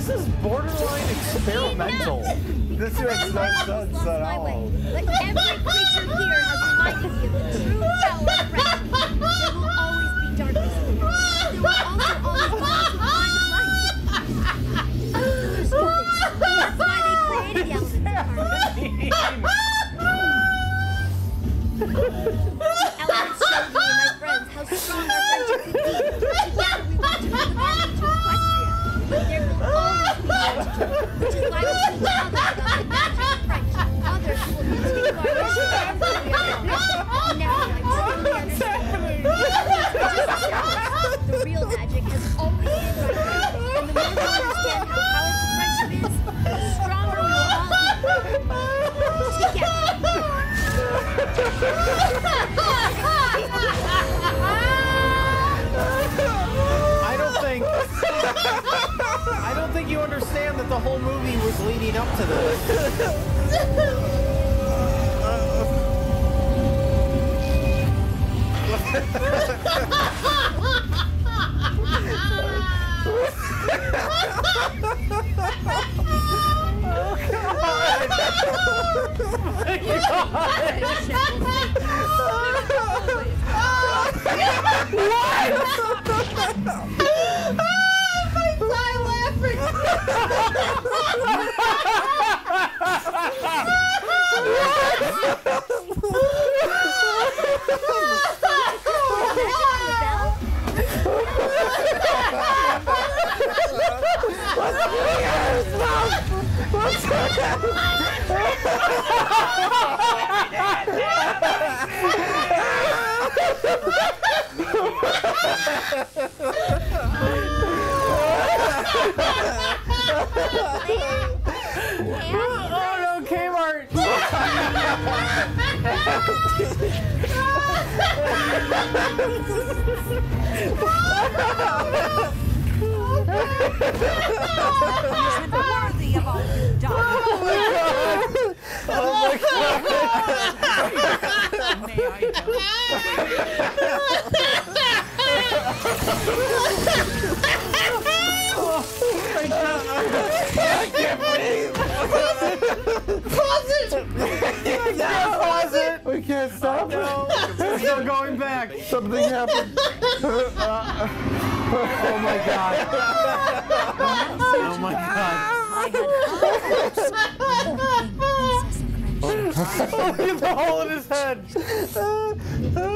This is borderline experimental. This makes no sense at all. But every creature here has reminded me of the true power of friendship. There will always be darkness in the world. There will also always be those who find the light. That's why they created the elements of harmony. The elements showed me and my friends how strong our friendship could be. Together we want to bring the harmony to Equestria. But there will always be magic, which is why we teach others about the magic of friendship. Others will continue our mission after we are gone. Now I truly understand. The real magic has always been right there. And the more we understand how powerful friendship is, the stronger we will all be. Together. I don't think you understand that the whole movie was leading up to this. Oh no, Kmart! Worthy of all you've done. Oh my god! May I I can't breathe! Pause it! Pause it! We can't stop it! There's no going back! Something happened! Oh my god! Oh my god! I had Look at the hole in his head!